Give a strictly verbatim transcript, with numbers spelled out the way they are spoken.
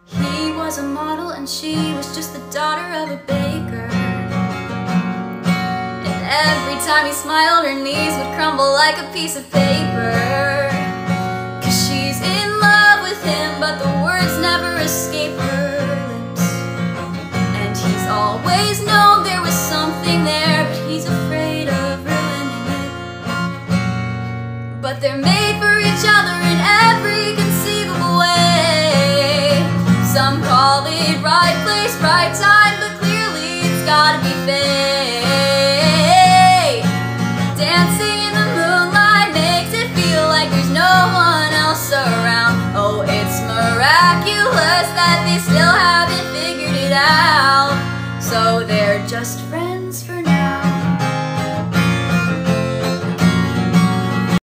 He was a model and she was just the daughter of a baker. And every time he smiled, her knees would crumble like a piece of paper. Cause she's in love with him, but the words never escape her lips. And he's always known there was something there, but he's afraid of ruining it. But they're made for each other in every conceivable way. Some call it right place, right time, but clearly it's gotta be fate. Dancing in the moonlight makes it feel like there's no one else around. Oh, it's miraculous that they still haven't figured it out. So they're just